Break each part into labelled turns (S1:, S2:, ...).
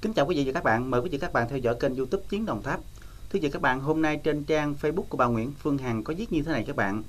S1: Kính chào quý vị và các bạn, mời quý vị và các bạn theo dõi kênh YouTube Chiến Đồng Tháp. Thưa quý vị và các bạn, hôm nay trên trang Facebook của bà Nguyễn Phương Hằng có viết như thế này các bạn.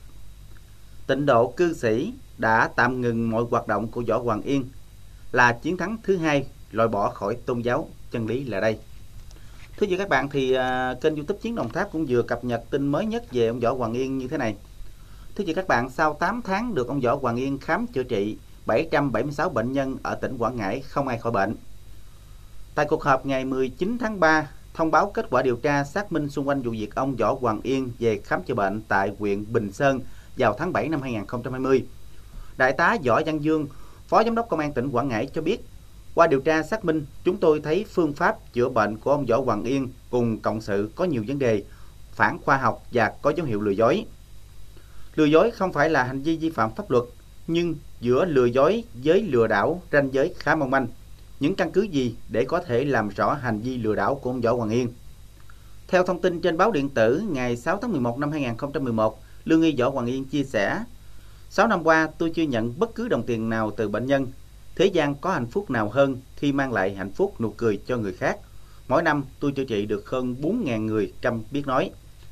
S1: Tịnh độ cư sĩ đã tạm ngừng mọi hoạt động của Võ Hoàng Yên, là chiến thắng thứ hai loại bỏ khỏi tôn giáo, chân lý là đây. Thưa quý vị và các bạn, thì kênh YouTube Chiến Đồng Tháp cũng vừa cập nhật tin mới nhất về ông Võ Hoàng Yên như thế này. Thưa quý vị và các bạn, sau 8 tháng được ông Võ Hoàng Yên khám chữa trị, 776 bệnh nhân ở tỉnh Quảng Ngãi không ai khỏi bệnh. Tại cuộc họp ngày 19 tháng 3, thông báo kết quả điều tra xác minh xung quanh vụ việc ông Võ Hoàng Yên về khám chữa bệnh tại huyện Bình Sơn vào tháng 7 năm 2020. Đại tá Võ Văn Dương, Phó Giám đốc Công an tỉnh Quảng Ngãi cho biết, qua điều tra xác minh, chúng tôi thấy phương pháp chữa bệnh của ông Võ Hoàng Yên cùng cộng sự có nhiều vấn đề, phản khoa học và có dấu hiệu lừa dối. Lừa dối không phải là hành vi vi phạm pháp luật, nhưng giữa lừa dối với lừa đảo ranh giới khá mong manh. Những căn cứ gì để có thể làm rõ hành vi lừa đảo của ông Võ Hoàng Yên? Theo thông tin trên báo điện tử ngày 6 tháng 11 năm 2011, lương y Võ Hoàng Yên chia sẻ: 6 năm qua tôi chưa nhận bất cứ đồng tiền nào từ bệnh nhân. Thế gian có hạnh phúc nào hơn khi mang lại hạnh phúc nụ cười cho người khác. Mỗi năm tôi chữa trị được hơn 4.000 người Trâm biết nói.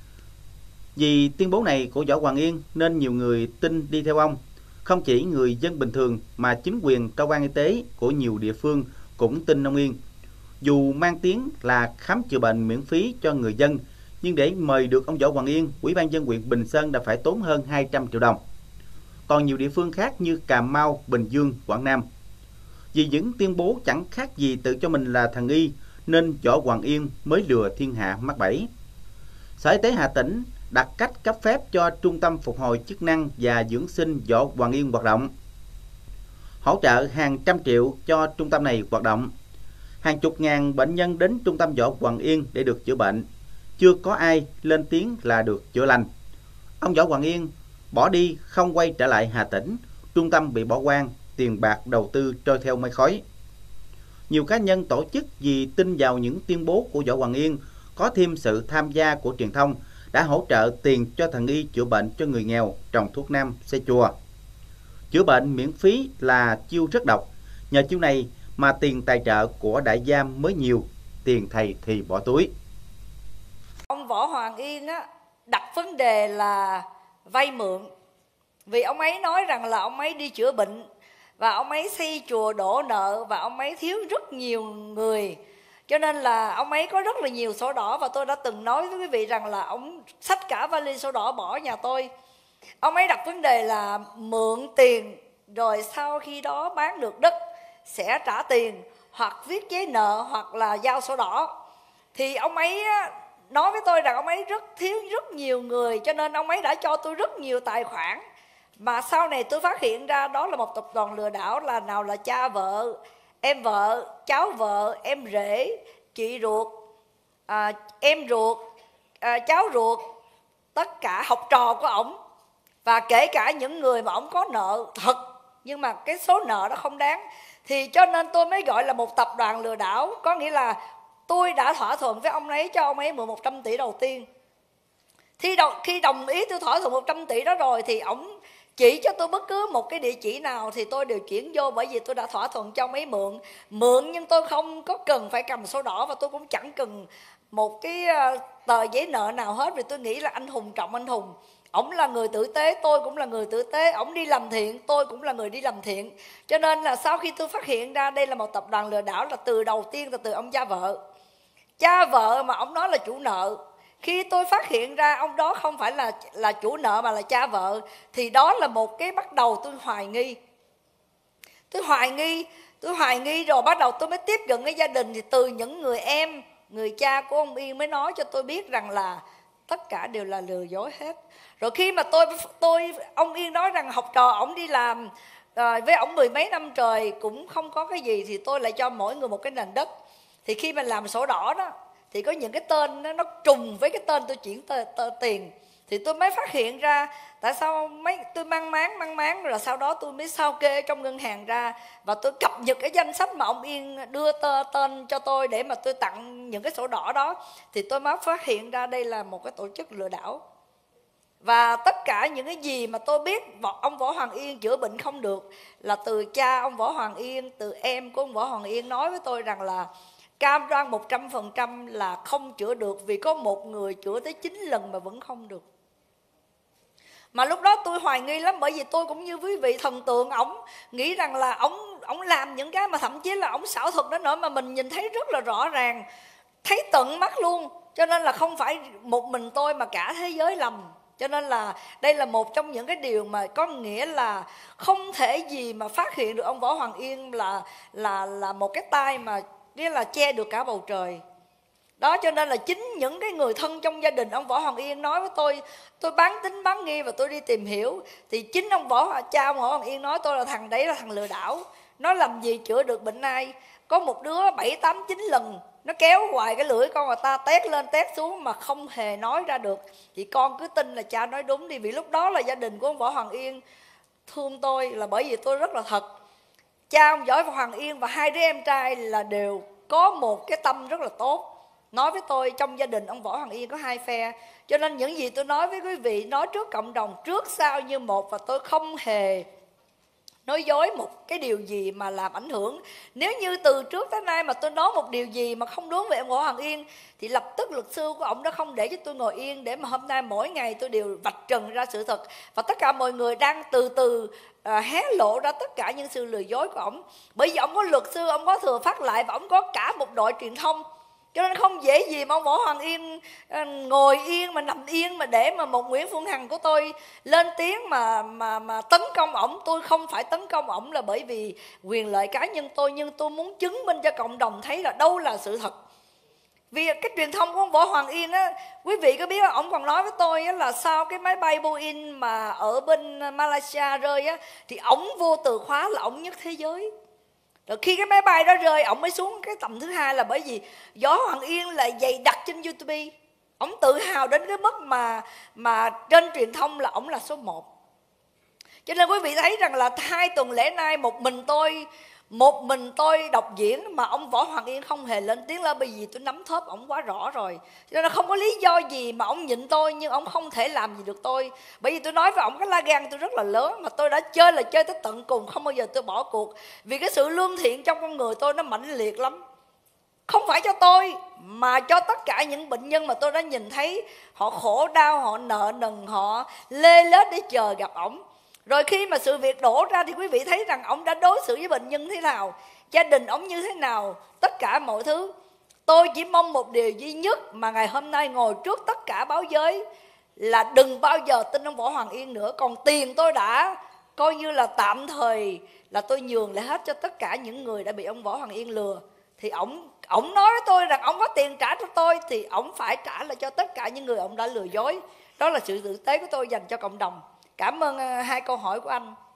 S1: Vì tuyên bố này của Võ Hoàng Yên nên nhiều người tin đi theo ông. Không chỉ người dân bình thường mà chính quyền cơ quan y tế của nhiều địa phương cũng tin ông Yên. Dù mang tiếng là khám chữa bệnh miễn phí cho người dân, nhưng để mời được ông Võ Hoàng Yên, Ủy ban nhân dân huyện Bình Sơn đã phải tốn hơn 200 triệu đồng. Còn nhiều địa phương khác như Cà Mau, Bình Dương, Quảng Nam. Vì những tuyên bố chẳng khác gì tự cho mình là thần y, nên Võ Hoàng Yên mới lừa thiên hạ mắc bẫy. Sở Y tế Hà Tĩnh đặt cách cấp phép cho Trung tâm Phục hồi Chức năng và Dưỡng sinh Võ Hoàng Yên hoạt động, hỗ trợ hàng trăm triệu cho trung tâm này hoạt động. Hàng chục ngàn bệnh nhân đến trung tâm Võ Hoàng Yên để được chữa bệnh, chưa có ai lên tiếng là được chữa lành. Ông Võ Hoàng Yên bỏ đi không quay trở lại Hà Tĩnh, trung tâm bị bỏ hoang, tiền bạc đầu tư trôi theo mây khói. Nhiều cá nhân tổ chức vì tin vào những tuyên bố của Võ Hoàng Yên, có thêm sự tham gia của truyền thông, đã hỗ trợ tiền cho thần y chữa bệnh cho người nghèo, trồng thuốc nam, xây chùa. Chữa bệnh miễn phí là chiêu rất độc. Nhờ chiêu này mà tiền tài trợ của đại gia mới nhiều, tiền thầy thì bỏ túi.
S2: Ông Võ Hoàng Yên đặt vấn đề là vay mượn. Vì ông ấy nói rằng là ông ấy đi chữa bệnh và ông ấy xây chùa đổ nợ và ông ấy thiếu rất nhiều người. Cho nên là ông ấy có rất là nhiều sổ đỏ, và tôi đã từng nói với quý vị rằng là ông xách cả vali sổ đỏ bỏ nhà tôi. Ông ấy đặt vấn đề là mượn tiền rồi sau khi đó bán được đất sẽ trả tiền, hoặc viết giấy nợ, hoặc là giao sổ đỏ. Thì ông ấy nói với tôi rằng ông ấy thiếu rất nhiều người, cho nên ông ấy đã cho tôi rất nhiều tài khoản. Mà sau này tôi phát hiện ra đó là một tập đoàn lừa đảo, là nào là cha vợ, em vợ, cháu vợ, em rể, chị ruột, em ruột, cháu ruột, tất cả học trò của ổng. Và kể cả những người mà ổng có nợ thật, nhưng mà cái số nợ đó không đáng. Thì cho nên tôi mới gọi là một tập đoàn lừa đảo. Có nghĩa là tôi đã thỏa thuận với ông ấy, cho ông ấy mượn 100 tỷ đầu tiên. Khi đồng ý tôi thỏa thuận 100 tỷ đó rồi, thì ổng chỉ cho tôi bất cứ một cái địa chỉ nào thì tôi đều chuyển vô. Bởi vì tôi đã thỏa thuận cho ông ấy mượn, nhưng tôi không có cần phải cầm sổ đỏ, và tôi cũng chẳng cần một cái tờ giấy nợ nào hết. Vì tôi nghĩ là anh Hùng trọng anh Hùng. Ổng là người tử tế, tôi cũng là người tử tế. Ổng đi làm thiện, tôi cũng là người đi làm thiện. Cho nên là sau khi tôi phát hiện ra đây là một tập đoàn lừa đảo, là từ đầu tiên là từ ông cha vợ. Cha vợ mà ổng nói là chủ nợ. Khi tôi phát hiện ra ông đó không phải là chủ nợ mà là cha vợ, thì đó là một cái bắt đầu tôi hoài nghi. Tôi hoài nghi rồi bắt đầu tôi mới tiếp cận cái gia đình. Thì từ những người em, người cha của ông Yên mới nói cho tôi biết rằng là tất cả đều là lừa dối hết. Rồi khi mà ông Yên nói rằng học trò ổng đi làm với ổng 10 mấy năm trời cũng không có cái gì, thì tôi lại cho mỗi người một cái nền đất. Thì khi mà làm sổ đỏ đó, thì có những cái tên nó trùng với cái tên tôi chuyển tiền. Thì tôi mới phát hiện ra tại sao tôi mang máng rồi sau đó tôi mới sao kê trong ngân hàng ra, và tôi cập nhật cái danh sách mà ông Yên đưa tên cho tôi để mà tôi tặng những cái sổ đỏ đó. Thì tôi mới phát hiện ra đây là một cái tổ chức lừa đảo. Và tất cả những cái gì mà tôi biết ông Võ Hoàng Yên chữa bệnh không được là từ cha ông Võ Hoàng Yên, từ em của ông Võ Hoàng Yên nói với tôi rằng là cam đoan 100% là không chữa được, vì có một người chữa tới 9 lần mà vẫn không được. Mà lúc đó tôi hoài nghi lắm, bởi vì tôi cũng như quý vị thần tượng ổng, nghĩ rằng là ổng làm những cái mà thậm chí là ổng xảo thuật đó nữa, mà mình nhìn thấy rất là rõ ràng, thấy tận mắt luôn. Cho nên là không phải một mình tôi mà cả thế giới lầm. Cho nên là đây là một trong những cái điều mà có nghĩa là không thể gì mà phát hiện được ông Võ Hoàng Yên là một cái tai mà nghĩa là che được cả bầu trời. Đó, cho nên là chính những cái người thân trong gia đình ông Võ Hoàng Yên nói với tôi bán tín bán nghi và tôi đi tìm hiểu, thì chính ông cha ông Võ Hoàng Yên nói tôi là thằng đấy là thằng lừa đảo, nó làm gì chữa được bệnh ai. Có một đứa 7, 8, 9 lần nó kéo hoài cái lưỡi con người ta tét lên tét xuống mà không hề nói ra được, thì con cứ tin là cha nói đúng đi. Vì lúc đó là gia đình của ông Võ Hoàng Yên thương tôi là bởi vì tôi rất là thật. Cha ông Võ Hoàng Yên và hai đứa em trai là đều có một cái tâm rất là tốt. Nói với tôi trong gia đình ông Võ Hoàng Yên có hai phe, cho nên những gì tôi nói với quý vị nói trước cộng đồng, trước sau như một, và tôi không hề nói dối một cái điều gì mà làm ảnh hưởng. Nếu như từ trước tới nay mà tôi nói một điều gì mà không đúng về ông Võ Hoàng Yên thì lập tức luật sư của ông đã không để cho tôi ngồi yên, để mà hôm nay mỗi ngày tôi đều vạch trần ra sự thật. Và tất cả mọi người đang từ từ hé lộ ra tất cả những sự lừa dối của ông. Bởi vì ông có luật sư, ông có Thừa Phát Lại và ông có cả một đội truyền thông, cho nên không dễ gì mà ông Võ Hoàng Yên ngồi yên mà nằm yên mà để mà một Nguyễn Phương Hằng của tôi lên tiếng mà tấn công ổng. Tôi không phải tấn công ổng là bởi vì quyền lợi cá nhân tôi, nhưng tôi muốn chứng minh cho cộng đồng thấy là đâu là sự thật. Vì cái truyền thông của ông Võ Hoàng Yên á, quý vị có biết ổng còn nói với tôi á, là sau cái máy bay Boeing mà ở bên Malaysia rơi á, thì ổng vô từ khóa là ổng nhất thế giới. Rồi khi cái máy bay đó rơi, ổng mới xuống cái tầm thứ hai là bởi vì Võ Hoàng Yên là dày đặc trên YouTube. Ổng tự hào đến cái mức mà trên truyền thông là ổng là số 1. Cho nên quý vị thấy rằng là 2 tuần lễ nay một mình tôi đọc diễn mà ông Võ Hoàng Yên không hề lên tiếng, là bởi vì tôi nắm thóp ổng quá rõ rồi. Cho nên không có lý do gì mà ổng nhịn tôi, nhưng ổng không thể làm gì được tôi. Bởi vì tôi nói với ổng cái lá gan tôi rất là lớn, mà tôi đã chơi là chơi tới tận cùng, không bao giờ tôi bỏ cuộc. Vì cái sự lương thiện trong con người tôi nó mãnh liệt lắm. Không phải cho tôi mà cho tất cả những bệnh nhân mà tôi đã nhìn thấy họ khổ đau, họ nợ nần, họ lê lết để chờ gặp ổng. Rồi khi mà sự việc đổ ra thì quý vị thấy rằng ổng đã đối xử với bệnh nhân thế nào, gia đình ổng như thế nào, tất cả mọi thứ. Tôi chỉ mong một điều duy nhất mà ngày hôm nay ngồi trước tất cả báo giới là đừng bao giờ tin ông Võ Hoàng Yên nữa. Còn tiền tôi đã coi như là tạm thời là tôi nhường lại hết cho tất cả những người đã bị ông Võ Hoàng Yên lừa. Thì ổng nói với tôi rằng ổng có tiền trả cho tôi thì ổng phải trả lại cho tất cả những người ổng đã lừa dối. Đó là sự tử tế của tôi dành cho cộng đồng. Cảm ơn 2 câu hỏi của anh.